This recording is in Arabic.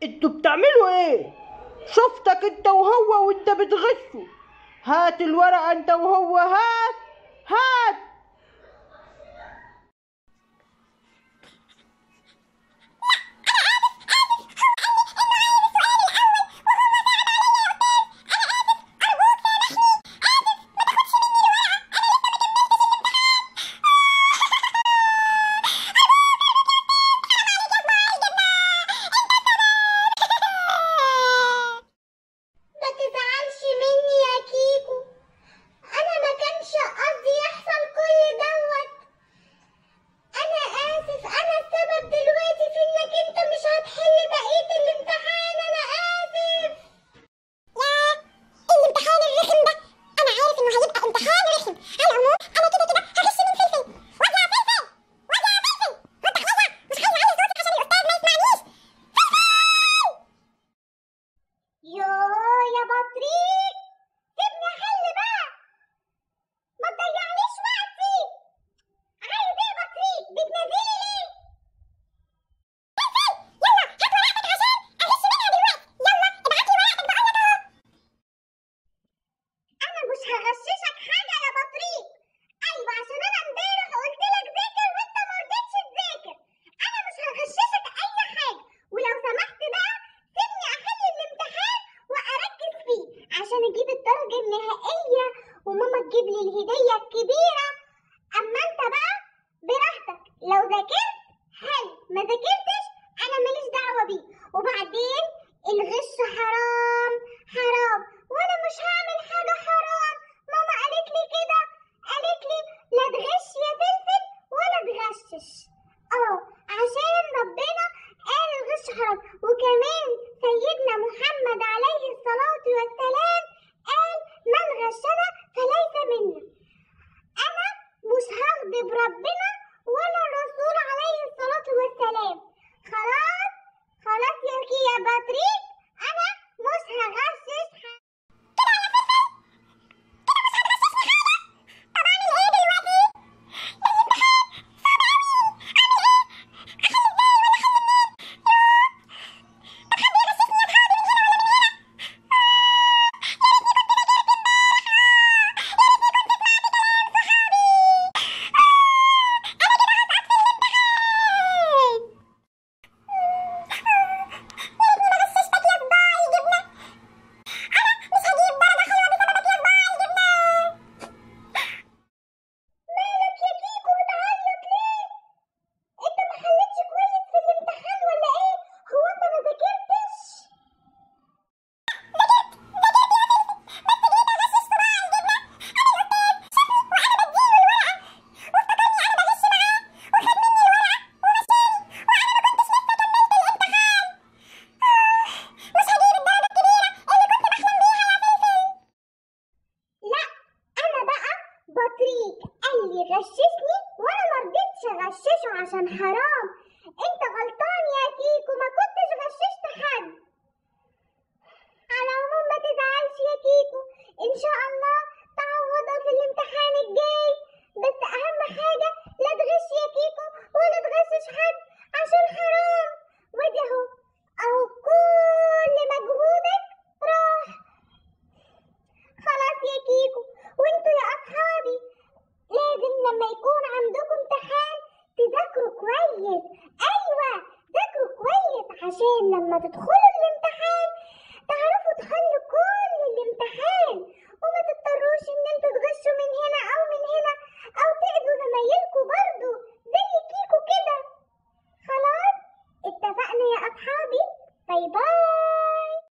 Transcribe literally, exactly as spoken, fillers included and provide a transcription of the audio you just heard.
انتوا بتعملوا ايه؟ شفتك انت وهو وانت بتغشوا. هات الورقة انت وهو، هات هات. عشان اجيب الدرجة النهائية وماما تجيب لي الهدية الكبيرة. اما انت بقى براحتك، لو ذاكرت حلو، ما ذاكرتش انا ماليش دعوة بيه. وبعدين الغش حرام حرام، وانا مش هعمل حاجة حرام. ماما قالت لي كده، قالت لي لا تغش يا فلفل ولا تغشش. اه عشان ربنا قال الغش حرام، وكمان سيدنا محمد عليه الصلاة والسلام قال من غشنا فليس منا. انا مش هغضب ربنا ولا الرسول عليه الصلاة والسلام. خلاص خلاص يا كي يا بطريق، انا مش هغشش حاجة. بطريق قال لي غششني وانا مرضتش اغششه عشان حرام. انت غلطان يا كيكو، ما كنتش غششت حد. على العموم ما تزعلش يا كيكو، ان شاء الله تعوضها في الامتحان الجاي. بس اهم حاجة لا تغش يا كيكو ولا تغشش حد عشان حرام. وادي اهو اهو كل مجهودك راح. خلاص يا كيكو، وانتوا يا اصحابي لازم لما يكون عندكم امتحان تذاكروا كويس. ايوه ذاكروا كويس عشان لما تدخلوا